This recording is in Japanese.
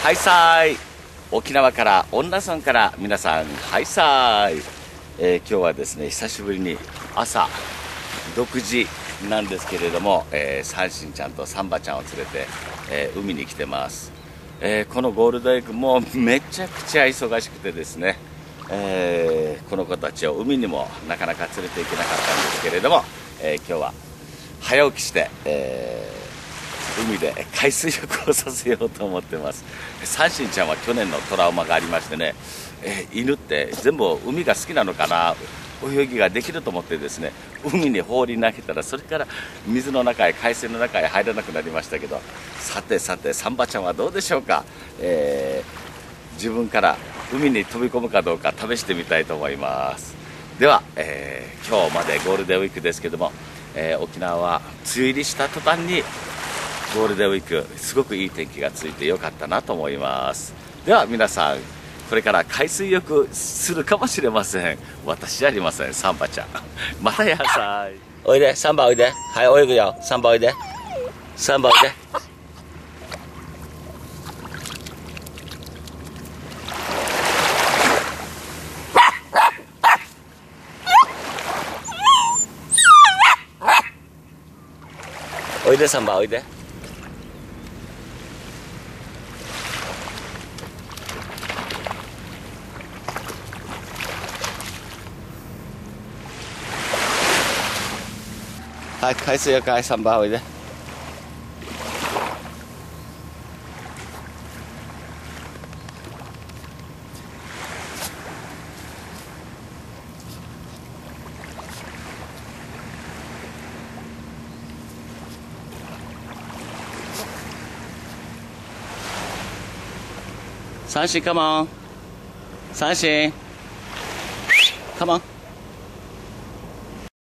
はいさーい。沖縄から恩納村から皆さんはいさーい。今日はですね、久しぶりに朝6時なんですけれども、サンシンちゃんとサンバちゃんを連れて、海に来てます。このゴールデンウィークもうめちゃくちゃ忙しくてですね、この子たちを海にもなかなか連れて行けなかったんですけれども、今日は早起きして、海で海水浴をさせようと思ってます。サンシンちゃんは去年のトラウマがありましてね、犬って全部海が好きなのかな、泳ぎができると思ってですね、海に放り投げたらそれから水の中へ、海水の中へ入らなくなりましたけど、さてさてサンバちゃんはどうでしょうか。自分から海に飛び込むかどうか試してみたいと思います。では、今日までゴールデンウィークですけども、沖縄は梅雨入りした途端にゴールデンウィークすごくいい天気がついてよかったなと思います。では皆さん、これから海水浴するかもしれません。私じゃありません、サンバちゃん。またやさい。おいで、サンバおいで。はい、泳ぐよ。サンバおいで。サンバおいで。おいで、サンバおいで。はい、海水浴、はい、サンバおいで。三振、カモン。三振。カモン。